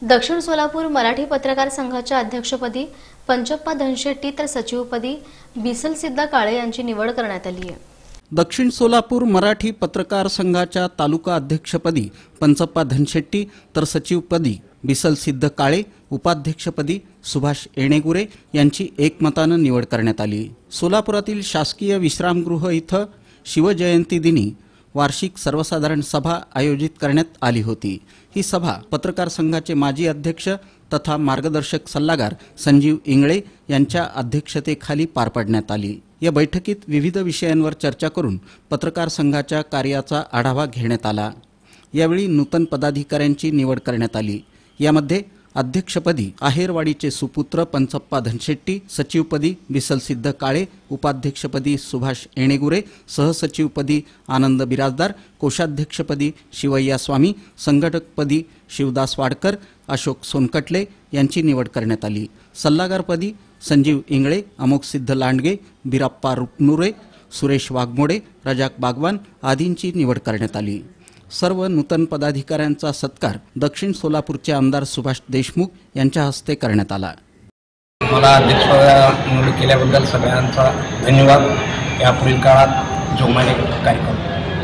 दक्षिण सोलापूर मराठी पत्रकार संघाच्या अध्यक्षपदी पंचप्पा धनशेट्टी तर सचिवपदी बिसल सिद्धा काळे यांची निवड करण्यात आली आहे। दक्षिण सोलापूर मराठी पत्रकार संघाच्या तालुका अध्यक्षपदी पंचप्पा धनशेट्टी तर सचिवपदी बिसल सिद्ध काळे, उपाध्यक्षपदी सुभाष येणेगुरे यांची एकमताने निवड करण्यात आली। सोलापुरातील शासकीय विश्रामगृह इथं शिवजयंती दिनी वार्षिक सर्वसाधारण सभा आयोजित करण्यात आली होती। ही सभा पत्रकार संघाचे माजी अध्यक्ष तथा मार्गदर्शक सल्लागार संजीव इंगळे यांच्या अध्यक्षतेखाली पार पाडण्यात आली। या बैठकीत विविध विषयांवर चर्चा करून पत्रकार संघाच्या कार्याचा आढावा घेण्यात आला। यावेळी नूतन पदाधिकाऱ्यांची निवड करण्यात आली। यामध्ये अध्यक्षपदी आहेरवाडीचे सुपुत्र पंचप्पा धनशेट्टी, सचिवपदी बिसल सिद्ध काळे, उपाध्यक्षपदी सुभाष येणेगुरे, सहसचिवपदी आनंद बिराजदार, कोषाध्यक्षपदी शिवय्या स्वामी, संघटकपदी शिवदास वाडकर, अशोक सोनकटले यांची निवड करण्यात आली। सल्लागारपदी संजीव इंगळे, अमोक सिद्ध लांडगे, बिराप्पा रुपनुरे, सुरेश वाघमोडे, रजाक बागवान आदींची निवड करण्यात आली। सर्व नूतन पदाधिकाऱ्यांचा सत्कार दक्षिण सोलापूरचे आमदार सुभाष देशमुख यांच्या हस्ते करण्यात आला। मला अध्यक्ष निवड केल्याबद्दल सगळ्यांचा धन्यवाद। यापुढील काळात जोमाने कार्यक्रम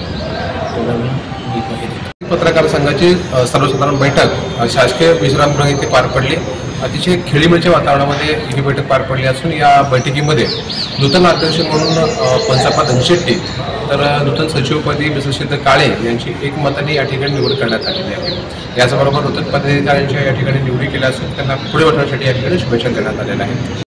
पत्रकार संघाची सर्वसाधारण बैठक शासकीय विश्रामगृह येथे पार पडली। अतिशय खेळीमेळीच्या वातावरणामध्ये ही बैठक पार पडली असून या बैठकीमध्ये नूतन अध्यक्ष म्हणून पंचप्पा धनशेट्टी तर नूतन सचिवपदी बिसल सिद्ध काळे यांची एकमताने या ठिकाणी निवड करण्यात आलेली आहे। याचबरोबर नूतन पदाधिकाऱ्यांच्या या ठिकाणी निवडी केल्या असून त्यांना पुढे वाटण्यासाठी या ठिकाणी शुभेच्छा देण्यात आलेल्या आहेत।